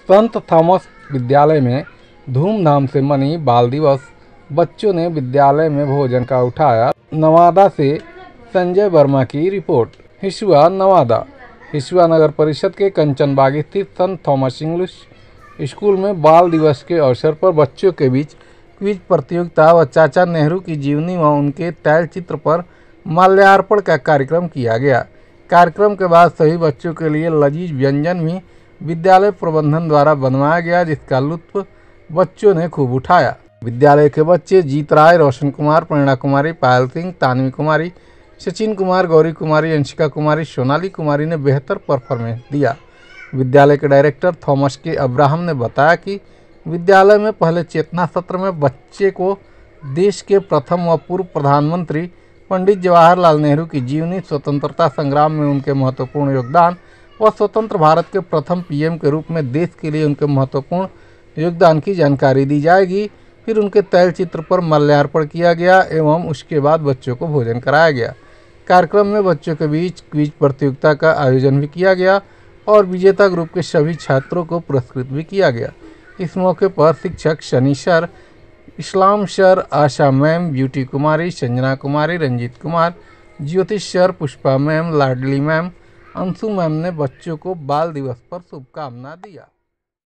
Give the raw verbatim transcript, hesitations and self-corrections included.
संत Thomas विद्यालय में धूमधाम से मनी बाल दिवस। बच्चों ने विद्यालय में भोजन का उठाया। नवादा से संजय वर्मा की रिपोर्ट। हिसुआ नवादा। हिसुआ नगर परिषद के कंचनबाग स्थित संत थॉमस इंग्लिश स्कूल में बाल दिवस के अवसर पर बच्चों के बीच क्विज प्रतियोगिता व चाचा नेहरू की जीवनी व उनके तैल चित्र पर माल्यार्पण का कार्यक्रम किया गया। कार्यक्रम के बाद सभी बच्चों के लिए लजीज व्यंजन भी विद्यालय प्रबंधन द्वारा बनवाया गया, जिसका लुत्फ बच्चों ने खूब उठाया। विद्यालय के बच्चे जीत राय, रोशन कुमार, प्रेरणा कुमारी, पायल सिंह, तानवी कुमारी, सचिन कुमार, गौरी कुमारी, अंशिका कुमारी, सोनाली कुमारी ने बेहतर परफॉर्मेंस दिया। विद्यालय के डायरेक्टर थॉमस के अब्राहम ने बताया कि विद्यालय में पहले चेतना सत्र में बच्चे को देश के प्रथम व पूर्व प्रधानमंत्री पंडित जवाहरलाल नेहरू की जीवनी, स्वतंत्रता संग्राम में उनके महत्वपूर्ण योगदान व स्वतंत्र भारत के प्रथम पीएम के रूप में देश के लिए उनके महत्वपूर्ण योगदान की जानकारी दी जाएगी। फिर उनके तैल चित्र पर माल्यार्पण किया गया एवं उसके बाद बच्चों को भोजन कराया गया। कार्यक्रम में बच्चों के बीच क्विज प्रतियोगिता का आयोजन भी किया गया और विजेता ग्रुप के सभी छात्रों को पुरस्कृत भी किया गया। इस मौके पर शिक्षक Shani sir, Islam sir, Asha ma'am, Beauty Kumari, Sanjana Kumari, Ranjeet Kumar, Jyotish sir, Pushpa ma'am, Ladli ma'am, Anshu ma'am ने बच्चों को बाल दिवस पर शुभकामना दिया।